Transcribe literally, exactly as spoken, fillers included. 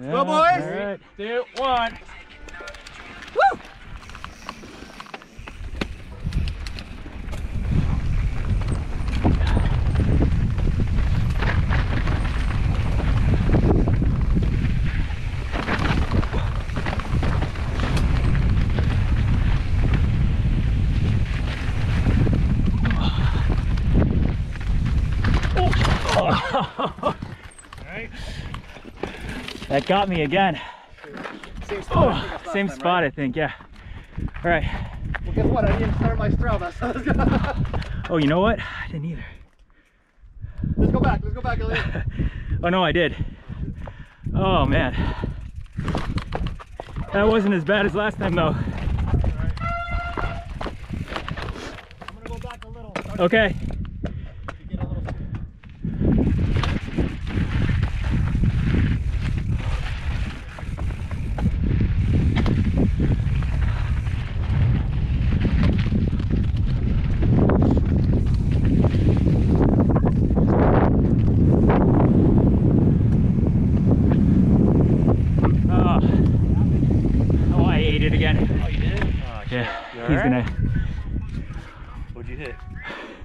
Yeah, go, boys! All right. Three, two, one. Woo! Right. That got me again. Same spot, Oh, I same time, spot, right? I think, yeah. All right. Well, guess what? I didn't start my Strava, so let's go. Oh, you know what? I didn't either. Let's go back. Let's go back, Elliot. Oh, no, I did. Oh, man. That wasn't as bad as last time, though. Right. I'm gonna go back a little. Okay. To get a little... Again. Oh, you did? Oh, yeah, you he's right? gonna. What'd you hit?